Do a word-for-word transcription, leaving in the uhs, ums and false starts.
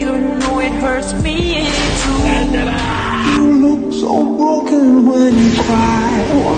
you know it hurts me too. You look so broken when you cry.